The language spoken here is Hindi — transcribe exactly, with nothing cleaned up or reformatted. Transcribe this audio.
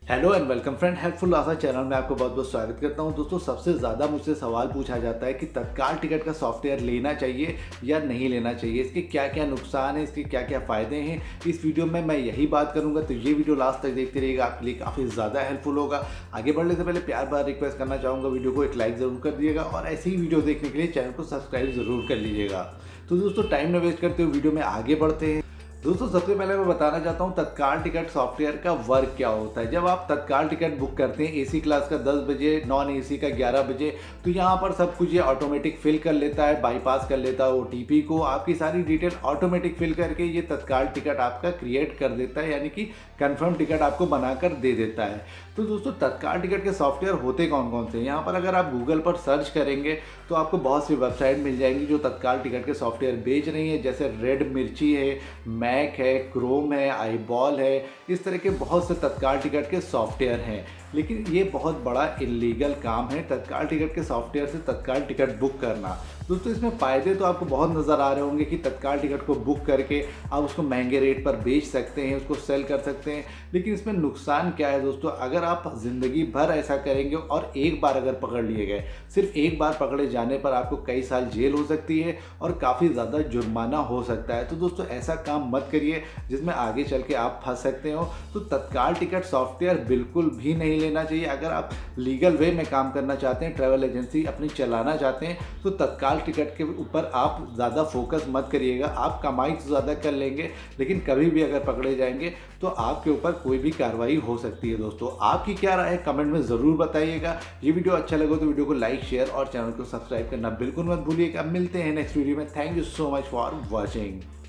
Hello and welcome friend, helpful Asha channel में आपको बहुत बहुत स्वागत करता हूं। दोस्तों, सबसे ज़्यादा मुझसे सवाल पूछा जाता है कि तत्काल टिकट का सॉफ्टवेयर लेना चाहिए या नहीं लेना चाहिए, इसके क्या क्या नुकसान हैं, इसके क्या क्या फ़ायदे हैं। इस वीडियो में मैं यही बात करूंगा, तो ये वीडियो लास्ट तक देखते रहिएगा, आपके लिए काफ़ी ज़्यादा हेल्पफुल होगा। आगे बढ़ने से पहले प्यार बार रिक्वेस्ट करना चाहूँगा, वीडियो को एक लाइक ज़रूर कर दिएगा और ऐसी ही वीडियो देखने के लिए चैनल को सब्सक्राइब ज़रूर कर लीजिएगा। तो दोस्तों, टाइम न वेस्ट करते हुए वीडियो में आगे बढ़ते हैं। दोस्तों, सबसे पहले मैं बताना चाहता हूँ तत्काल टिकट सॉफ्टवेयर का वर्क क्या होता है। जब आप तत्काल टिकट बुक करते हैं एसी क्लास का दस बजे, नॉन एसी का ग्यारह बजे, तो यहाँ पर सब कुछ ये ऑटोमेटिक फिल कर लेता है, बाईपास कर लेता है ओटीपी को, आपकी सारी डिटेल ऑटोमेटिक फिल करके ये तत्काल टिकट आपका क्रिएट कर देता है, यानी कि कंफर्म टिकट आपको बनाकर दे देता है। तो दोस्तों, तत्काल टिकट के सॉफ्टवेयर होते कौन कौन से हैं, यहाँ पर अगर आप गूगल पर सर्च करेंगे तो आपको बहुत सी वेबसाइट मिल जाएंगी जो तत्काल टिकट के सॉफ्टवेयर बेच रही है, जैसे रेड मिर्ची है, मैक है, क्रोम है, आईबॉल है। इस तरह के बहुत से तत्काल टिकट के सॉफ्टवेयर हैं, लेकिन ये बहुत बड़ा इलीगल काम है तत्काल टिकट के सॉफ्टवेयर से तत्काल टिकट बुक करना। दोस्तों, इसमें फ़ायदे तो आपको बहुत नज़र आ रहे होंगे कि तत्काल टिकट को बुक करके आप उसको महंगे रेट पर बेच सकते हैं, उसको सेल कर सकते हैं, लेकिन इसमें नुकसान क्या है दोस्तों। अगर आप ज़िंदगी भर ऐसा करेंगे और एक बार अगर पकड़ लिए गए, सिर्फ एक बार पकड़े जाने पर आपको कई साल जेल हो सकती है और काफ़ी ज़्यादा जुर्माना हो सकता है। तो दोस्तों, ऐसा काम मत करिए जिसमें आगे चल के आप फंस सकते हो। तो तत्काल टिकट सॉफ्टवेयर बिल्कुल भी नहीं लेना चाहिए। अगर आप लीगल वे में काम करना चाहते हैं, ट्रैवल एजेंसी अपनी चलाना चाहते हैं, तो तत्काल टिकट के ऊपर आप ज़्यादा फोकस मत करिएगा। आप कमाई तो ज़्यादा कर लेंगे, लेकिन कभी भी अगर पकड़े जाएंगे तो आपके ऊपर कोई भी कार्रवाई हो सकती है। दोस्तों, आपकी क्या राय है कमेंट में ज़रूर बताइएगा। ये वीडियो अच्छा लगे तो वीडियो को लाइक, शेयर और चैनल को सब्सक्राइब करना बिल्कुल मत भूलिएगा। मिलते हैं नेक्स्ट वीडियो में। Thank you so much for watching.